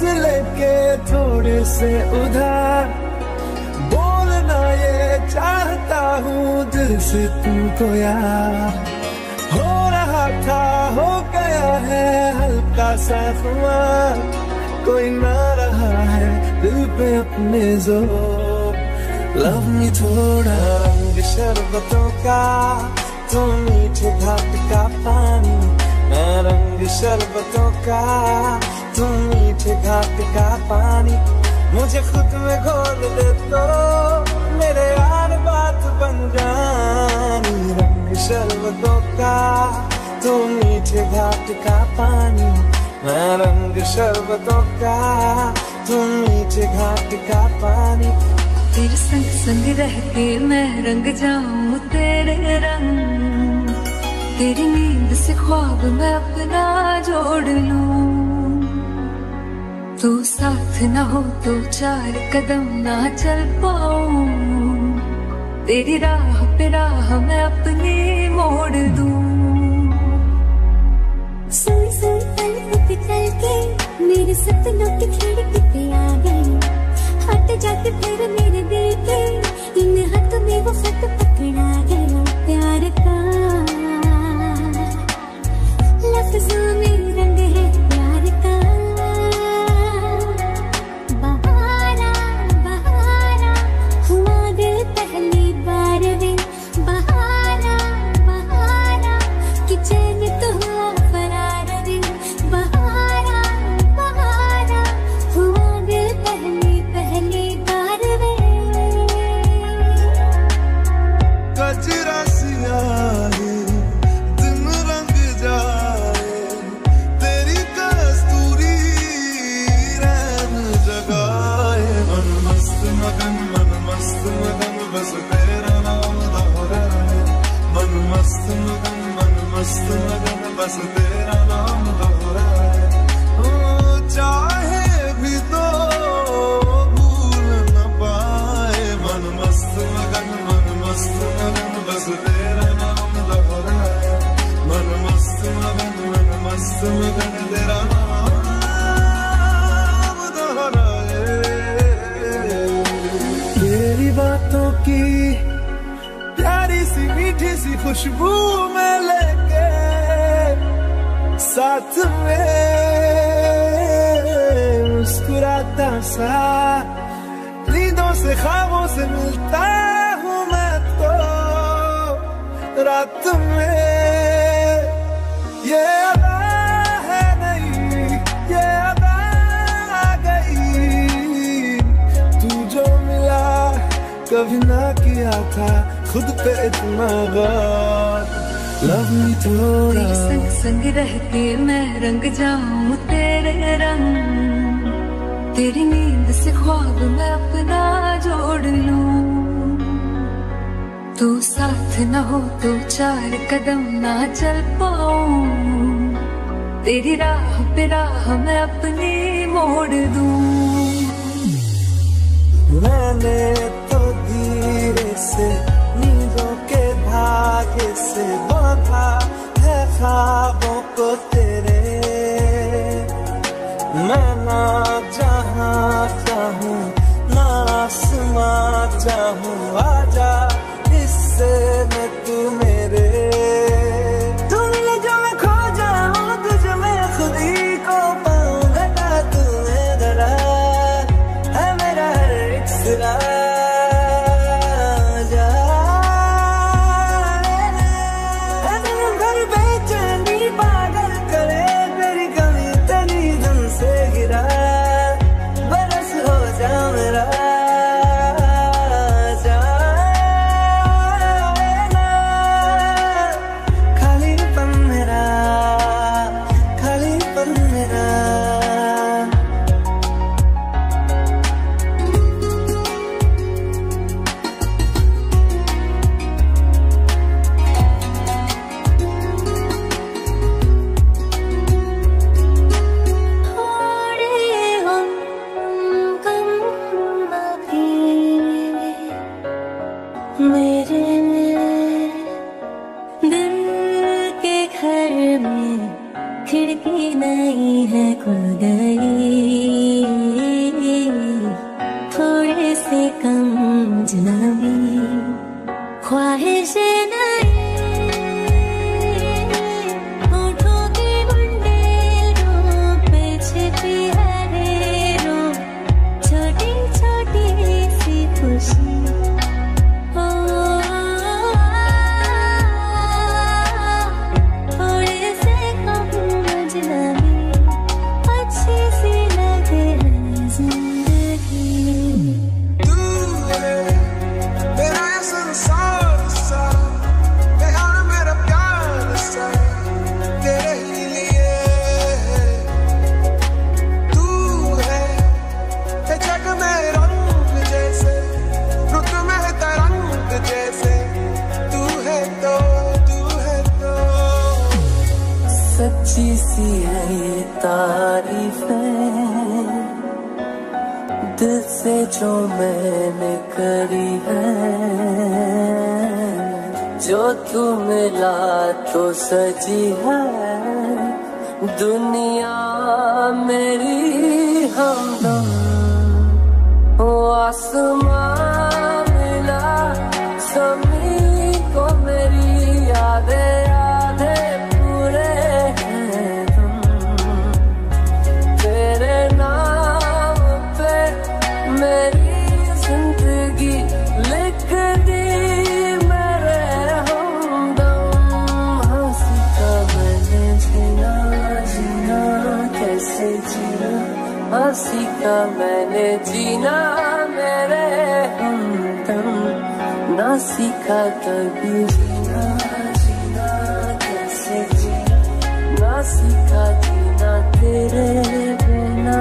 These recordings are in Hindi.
लेके थोड़े से उधार, बोलना ये चाहता हूँ दिल से तुमको यार। हो रहा था हो गया है हल्का सा खुमार, कोई ना रहा है दिल पे अपने जोर। लव मी थोड़ा रंग शरबतों का, तुम मीठे घाट का पानी, मैं रंग शरबतों का, तुम मीठे घाट का पानी। मुझे खुद में घोल दे तो मेरे यार बात बन जानी। रंग शरबतों का, तुम मीठे घाट का पानी, मैं रंग शरबतों का, तुम मीठे घाट का पानी। तेरे संग संग रह के मैं रंग जाऊं तेरे रंग, तेरी नींद से ख्वाब मैं अपना जोड़ लूं। तू साथ ना हो तो 4 कदम ना चल पाऊं, तेरी राह पे राह मैं अपनी मोड़ दूं। सुन सुन पल पे चल के मेरे सपनों की खिड़की पे आ गई, हट जाके फिर मेरे दिल के इन हाथ में वो खत पकड़ा गया। प्यार का लफ्जों में रंग है प्यार का, बहारा बहारा हुआ दिल पहली बार वे। बहारा बहारा कि चैन तो हुआ फरार वे। बहारा बहारा हुआ दिल पहली बार वे। कचरा सियाही दिन रंग जाए, तेरी कस्तूरी रैन जगाए। मन मस्त मगन बस तेरा नाम दोहराए। मन मस्त मगन बस तेरा नाम दोहराए। ओ चाहे भी तो भूल न पाए। मन मस्त मगन बस तेरा नाम दोहराए। मन मस्त मगन तेरा नाम दोहराए। तेरी बातों की प्यारी सी मीठी सी खुशबू में लेके साथ में मुस्कुराता सा, नींदों से ख्वाबों से मिलता हूँ मैं तो रात में। ये अदा है नहीं, ये अदा आ गई, तू जो मिला कभी ना किया था खुद पे इतना गौर। लव मी थोड़ा। तेरे संग संग रह के मैं रंग जाऊं तेरे रंग, तेरी नींद से ख्वाब मैं अपना जोड़ लूं। तू साथ न हो तो 4 कदम ना चल पाऊं, तेरी राह पे राह मैं अपनी मोड़ दूं। मैंने तो धीरे से नींदों के धागे से बांधा है ख्वाबों को तेरे। मैं ना जहाँ चाहूँ ना आसमां चाहूँ, आजा हिस्से में तू मेरे। तू मिले जो मैं खो जाऊँ, तुझे मैं खुद ही को पाऊँ। घटा तूने धरा है मेरा हर एक सिरा। सच्ची सी है ये तारीफें, दिल से जो मैंने करी है। जो तू मिला तो सजी है दुनिया मेरी हमदम। ओ आसमां मिला ज़मीन को मेरी यादें आधे पूरे हैं तुम। तेरे नाम पे मेरी जिंदगी लिख दी मेरे हमदम। हंसी का मैंने जीना जीना कैसे जीना, हंसी का मैंने जीना मेरे हमदम। ना सीखा कभी जीना जीना कैसे जीना, ना सीखा जीना तेरे बिना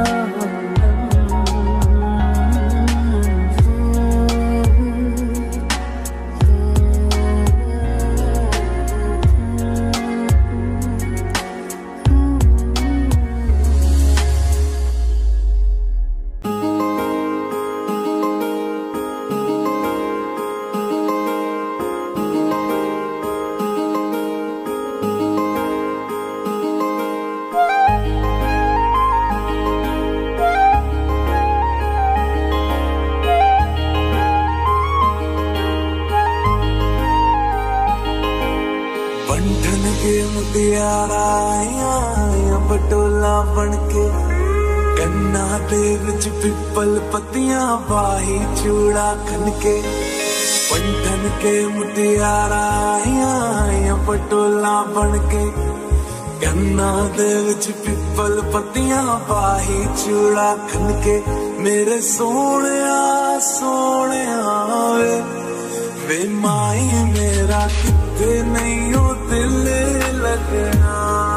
पटोला बनके कन्ना दे विच पिपल पत्तियां पाही चूड़ा खनके। पंठन के मुटियारा आया पटोला बनके कन्ना दे विच पिपल पत्तियां पाही चूड़ा खनके। मेरे सोहणिया सोहणिया वे माई मेरा किते नहीं ओ दिल लगना।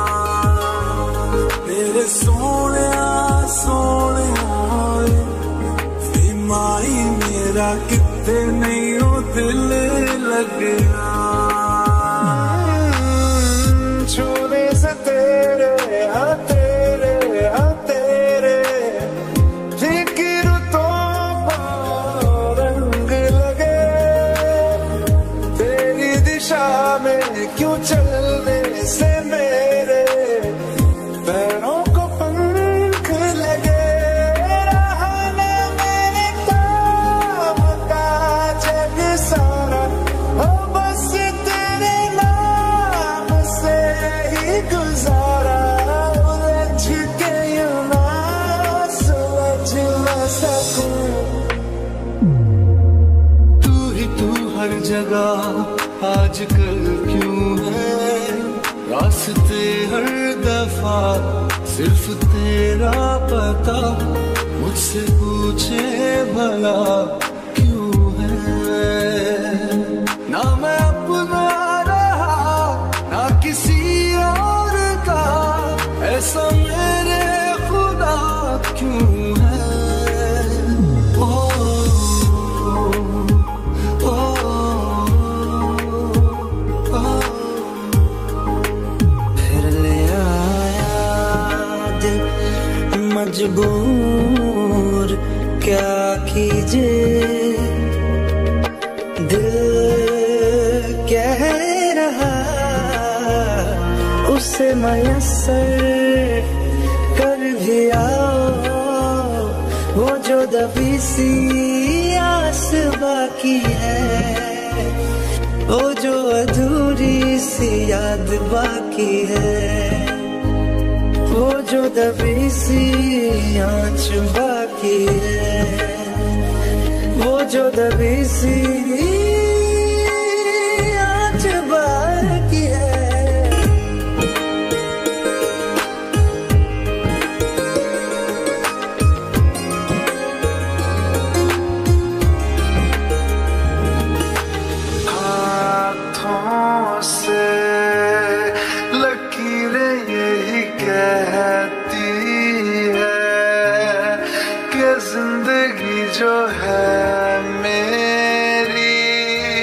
मेरे सोहणिया सोहणिया वे माई मेरा किते नहीं ओ दिल लगना। छूने से तेरे हाँ तेरे हाँ तेरे फिक्र तो रंग लगे। तेरी दिशा में क्यों चलने से मेरे पैरों को पंख लगे। रहना मेरे काम का जग सारा हो बस तेरे नाम से ही गुजारा। उलझ के यूं ना सुलझ न सकूं। तू ही तू हर जगह आजकल क्यों है। रास्ते हर दफा सिर्फ तेरा पता मुझसे पूछे भला क्यों है। ना मैं अपना रहा ना किसी और का, ऐसा मेरे खुदा क्यों है। ओ, ओ, ओ, ओ, मजबूर क्या कीजिए। दिल कह रहा उसे मयस्सर कर भी आओ। वो जो दबी सी आस बाकी है, वो जो अधूरी सी याद बाकी है, वो जो दबी सी आँच बाकी है, वो जो दबी सी आँच बाकी है। हाथों से लकीरें यही कहती है कि जिंदगी जो है मेरी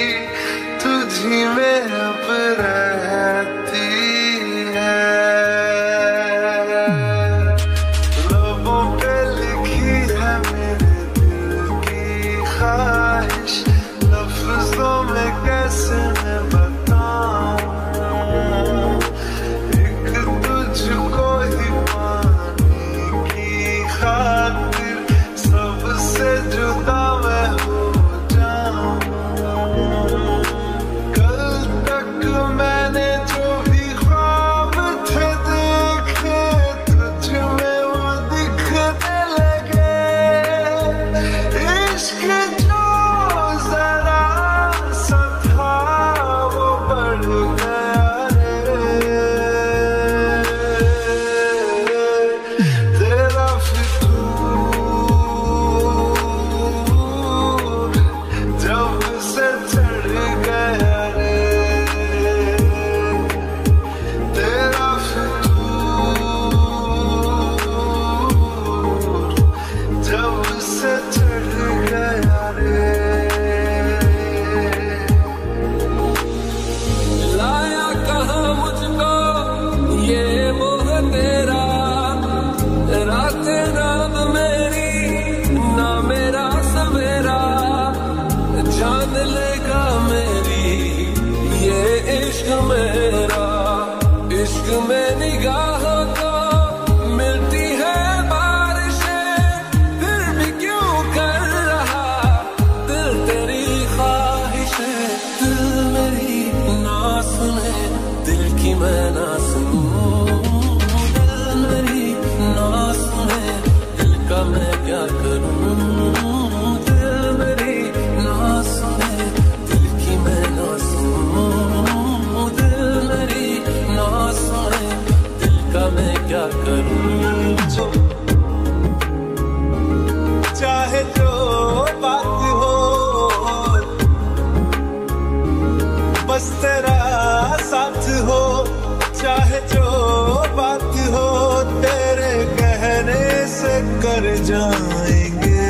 जाएंगे,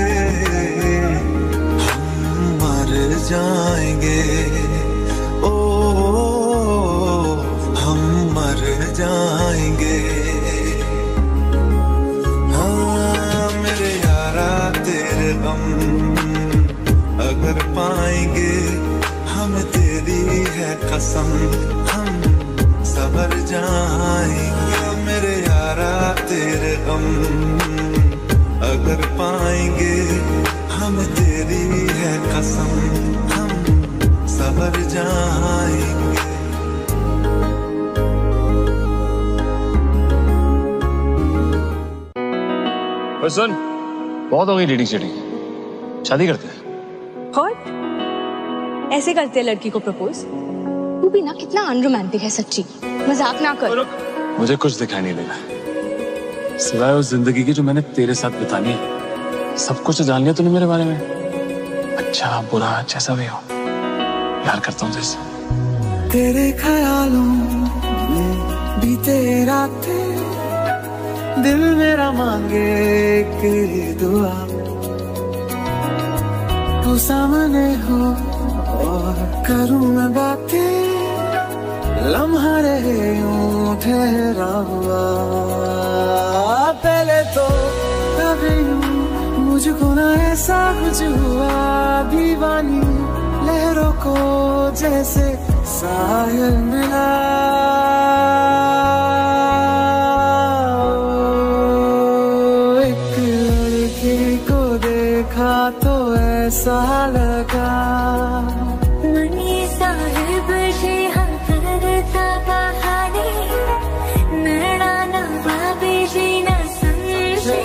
हम मर जाएंगे, ओ हम मर जाएंगे। हाँ मेरे यारा तेरे गम अगर पाएंगे, हम तेरी है कसम हम सबर जाएंगे। मेरे यारा तेरे गम अगर पाएंगे, हम तेरी है कसम हम सबर जाएंगे। सुन, बहुत हो गई डेटिंग शेटिंग, शादी करते हैं। What? ऐसे करते हैं लड़की को प्रपोज? तू भी ना कितना अनरोमांटिक है सच्ची, मजाक ना कर। मुझे कुछ दिखाई नहीं देगा सिवाय उस जिंदगी की जो मैंने तेरे साथ बितानी है। सब कुछ जान लिया तूने मेरे बारे में, अच्छा बुरा जैसा भी हो, प्यार करता हूँ तुझसे। तेरे ख्यालों में बीते रातें, दिल मेरा मांगे कि दुआ तू सामने हो और करूं मैं बातें, लम्हा रहे यूं ठहरा हुआ। पहले तो कभी मुझको ना ऐसा कुछ हुआ, दीवानी लहरों को जैसे साहिल मिला। एक लड़की को देखा तो ऐसा लगा मनी साहिब जी हम करता बहाने, नैना नवाबी जी न समझे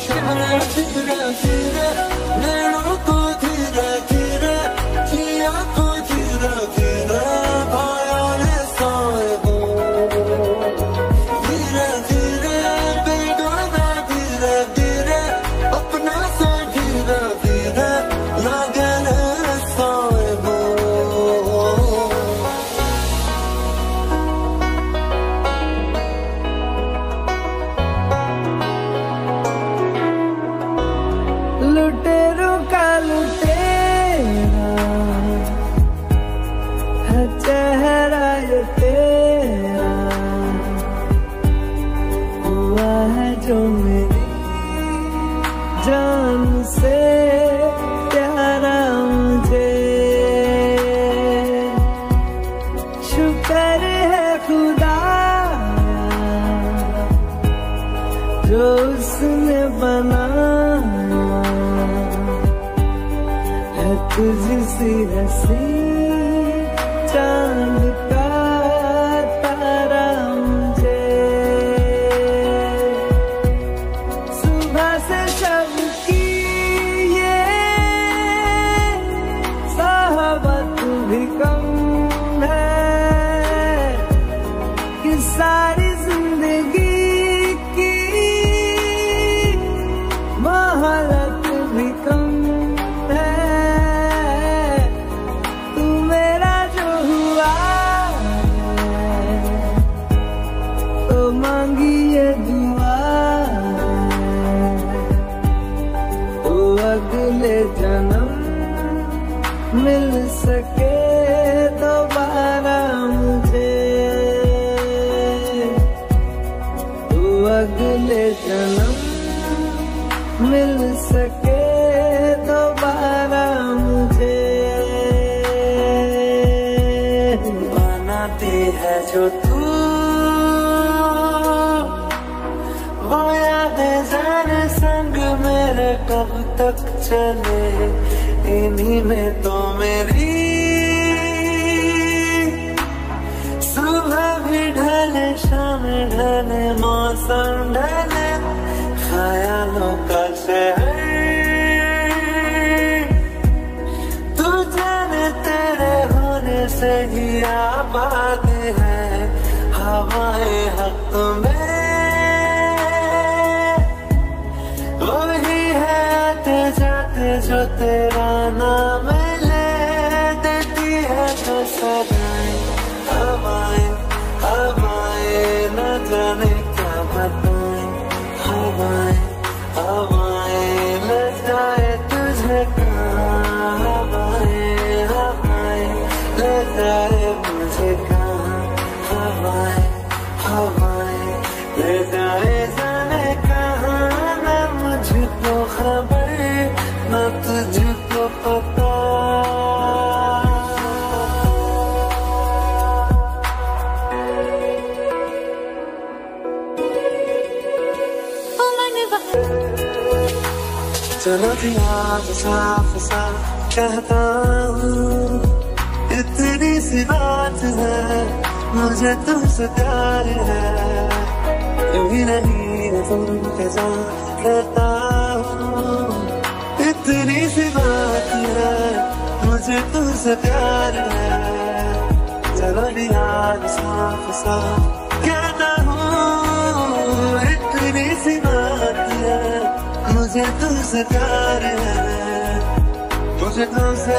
नैनों को धीरे धीरे, किया को धीरे धीरे, पाया है साहिबो धीरे धीरे, बेगाना धीरे धीरे, अपना सा धीरे धीरे लगे है साहिबो। लुटेरों का लुटेरा है चेहरा ये तेरा, हुआ है जो मेरी जान से प्यारा मुझे। शुक्र है खुदा जो उसने बनाया है तुझसी हंसी चांद का तारा मुझे। सुबह से शब की ये साहबत भी कम है कि सारी जिंदगी की मोहलत भी कम है। तू मेरा जो हुआ तो मांगी ये दुआ, तो अगले जन्म मिल सके दोबारा मुझे, तो अगले जन्म मिल सके दोबारा मुझे। बनाती है जो तू वो यादें जाने संग मेरे कब तक चले, इन्हीं में तो मेरी सुबह भी ढले शाम ढले मौसम ढले, ख्यालों का शहर तू जाने तेरे होने से ही आबाद है। हवाएं हक में वही है आते जाते जो तेरा नाम ले देती है तो सदाएं। हवाएं हवाएं न जाने क्या बताएं, हवाएं हवाएं जाए जाने कहाँ, ना मुझको खबर ना तुझको पता। चलो जी आज साफ साफ कहता हूँ, इतनी सी बात है, मुझे तुमसे प्यार है। कभी नहीं तुमके साथ कहता हूँ, इतनी सी बात है, मुझे तुमसे प्यार है। चलो जी आज साफ साफ कहता हूँ, इतनी सी बात है, मुझे तुमसे प्यार है, मुझे तुमसे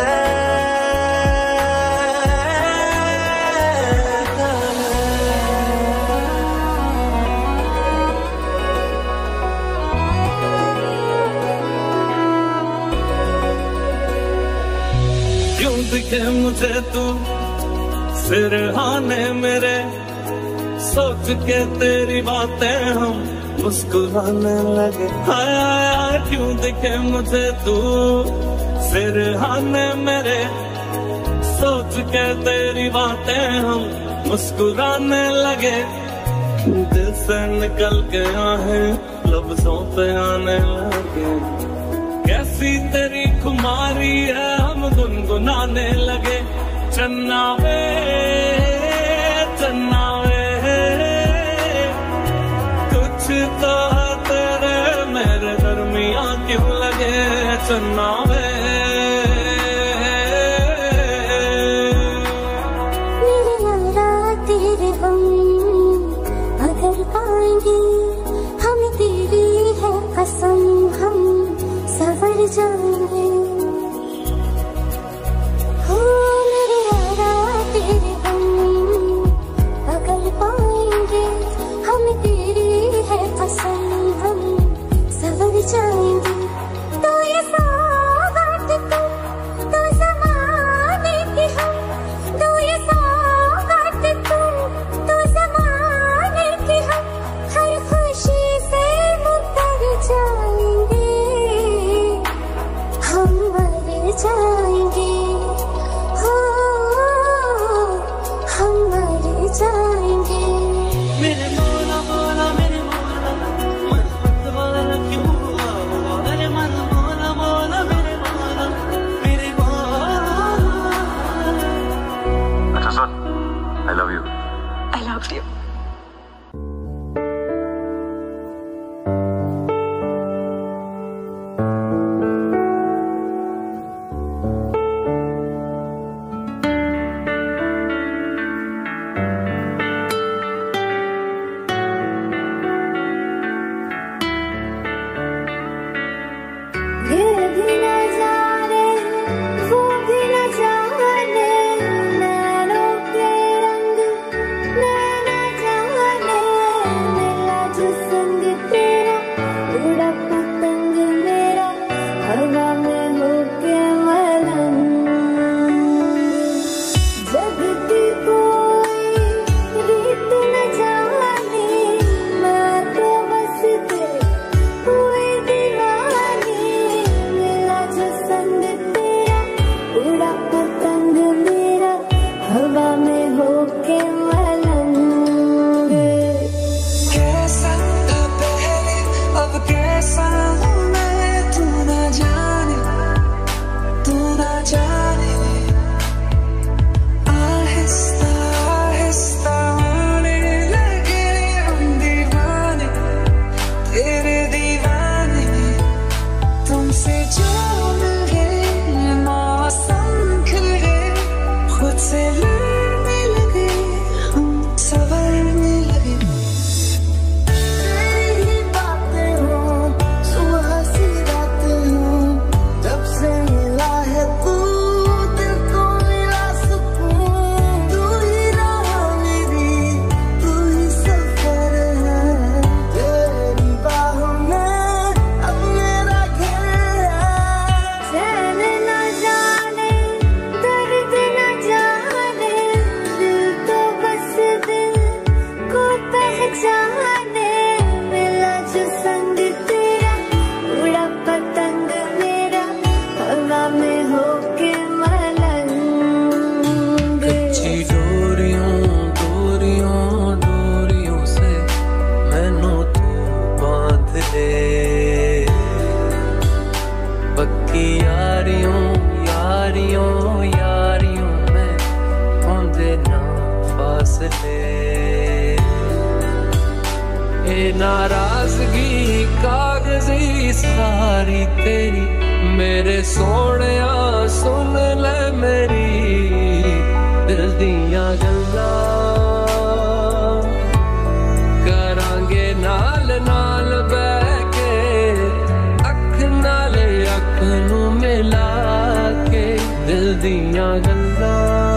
क्यों दिखे मुझे तू सिरहाने मेरे, सोच के तेरी बातें हम मुस्कुराने लगे। हाय हाय क्यों दिखे मुझे तू सिरहाने मेरे, सोच के तेरी बातें हम मुस्कुराने लगे। दिल से निकल के आहें लफ्जों पे आने लगे। कैसी तेरी खुमारी है हम गुनगुनाने लगे। चन्ना वे चन्ना वे, कुछ तो है तेरे मेरे दरमियां क्यों लगे। चन्ना वे तेरे हम अगर पाएंगे, हम तेरी है कसम, हम सवर जाएंगे। हो मेरे यारा तेरे हम अगर पाएंगे, हम तेरी है कसम, हम सवर जाएंगे। तो ये सौगात तो ज़माने की हम, तो ये सौगात तो ज़माने की हम, हर खुशी से मुकर जाएंगे। ये नाराजगी कागजी सारी तेरी, मेरे सोनिया सुन ले मेरी दिल दियां गल्लां, करांगे नाल नाल बैठ के अख नाल अख नू मिला के दिल दियां गल्लां।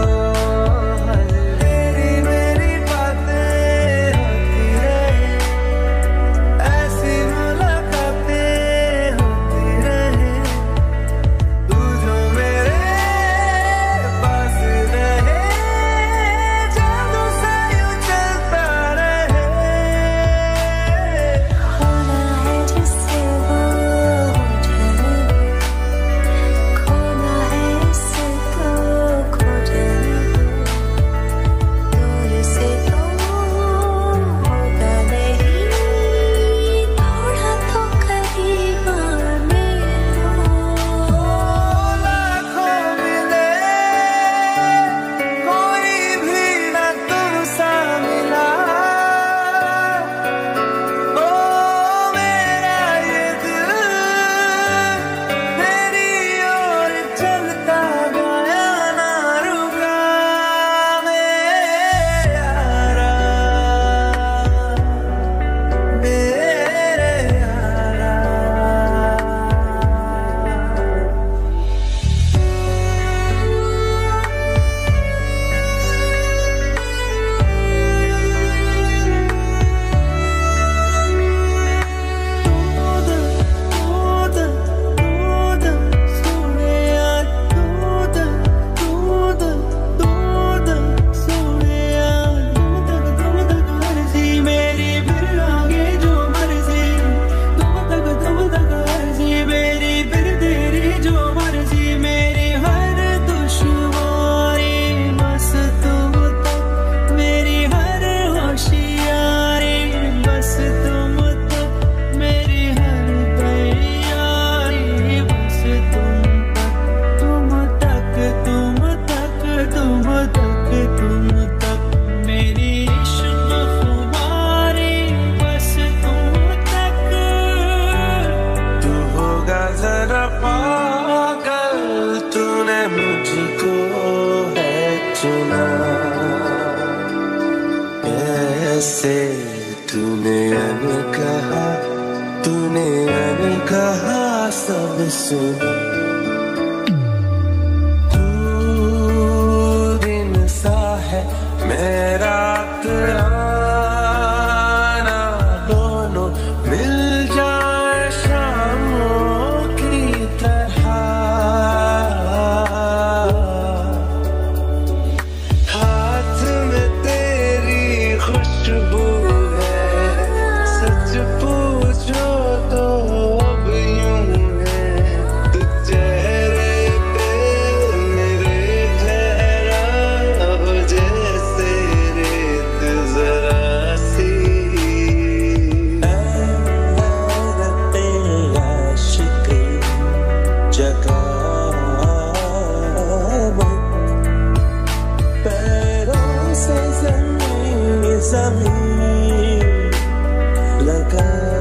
से तूने कहा सब सुन, तू दिन सा है मेरा आना, दोनों मिल जाए शामों की तरह, हाथ में तेरी खुशबू है, सच पूछो तो अब यूं है, तू चेहरे पे मेरे ठहरा हो जैसे रेत जरा सी, तेरा आशिक जगा पैरों से जमीन लगा